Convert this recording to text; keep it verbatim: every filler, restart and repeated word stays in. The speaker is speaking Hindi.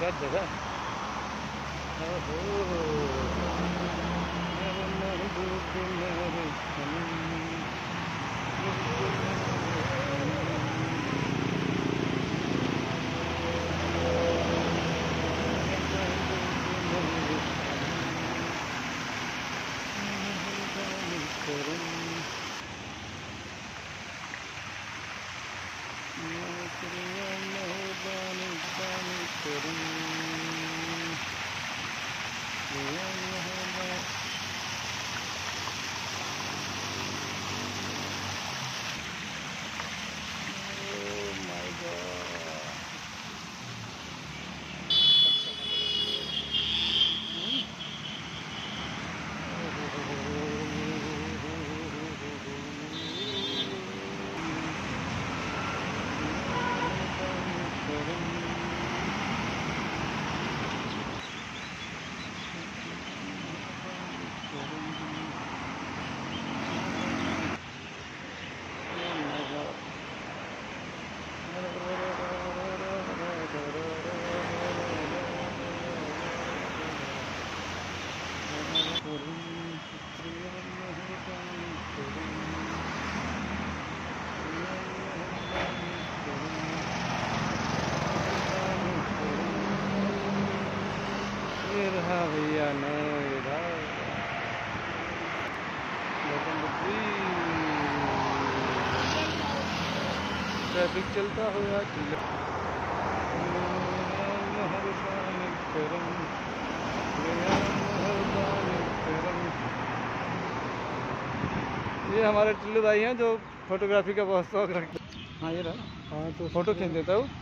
क्या जगह। ये रहा भैया नोएडा, ट्रैफिक चलता हुआ ये हमारे टिल्लू भाई हैं जो फोटोग्राफी का बहुत शौक रखते हैं। हाँ ये रहा। हाँ तो फोटो खींच देता हूँ।